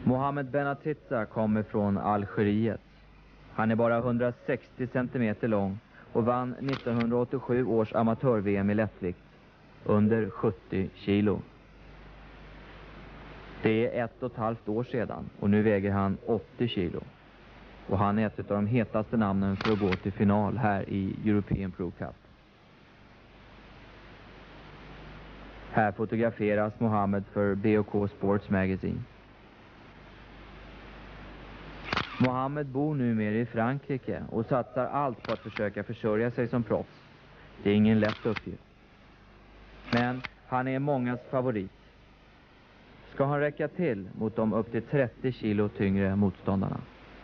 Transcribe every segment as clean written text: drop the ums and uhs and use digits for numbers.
Mohamed Benaziza kommer från Algeriet. Han är bara 160 cm lång och vann 1987 års amatör-VM i lättvikt under 70 kilo. Det är 1,5 år sedan och nu väger han 80 kilo. Och han är ett av de hetaste namnen för att gå till final här i European Pro Cup. Här fotograferas Mohamed för BOK Sports Magazine. Mohamed bor numera i Frankrike och satsar allt på att försöka försörja sig som proffs. Det är ingen lätt uppgift. Men han är mångas favorit. Ska han räcka till mot de upp till 30 kilo tyngre motståndarna?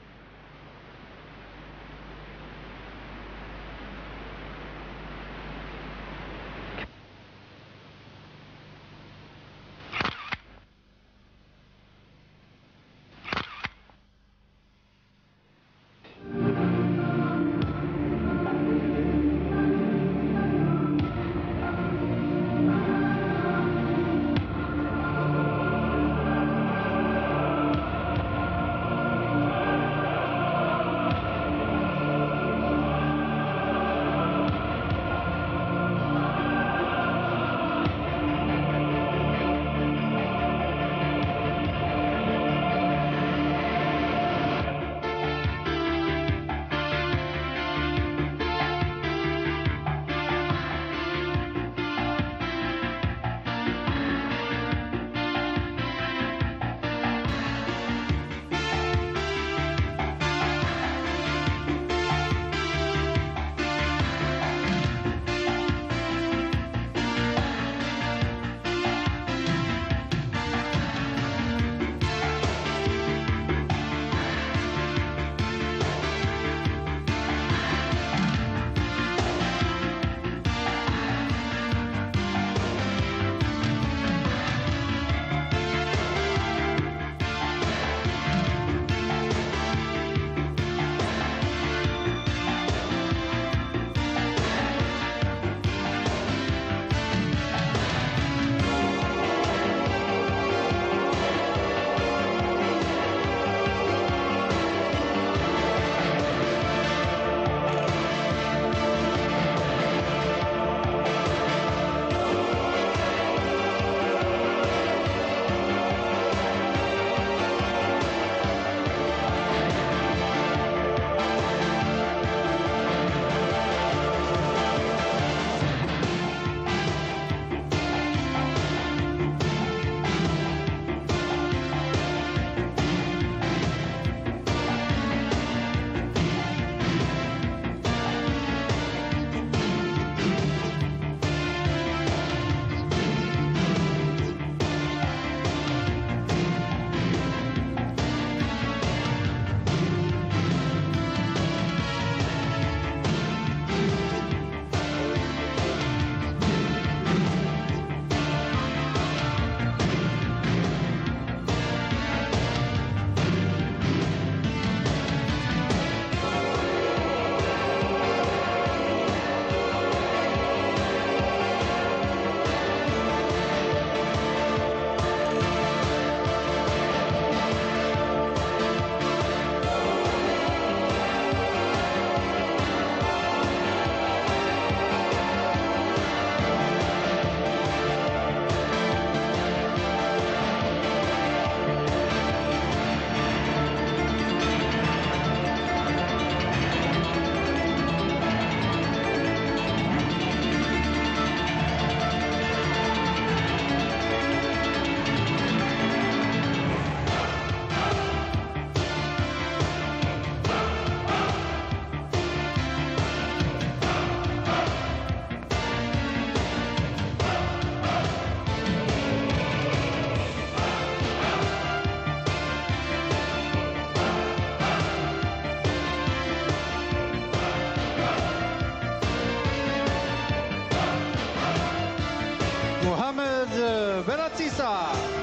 Mohamed Benaziza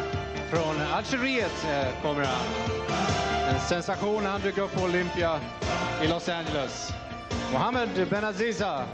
från Algeriet kommer han. En sensation, han dyker upp på Olympia i Los Angeles. Mohamed Benaziza.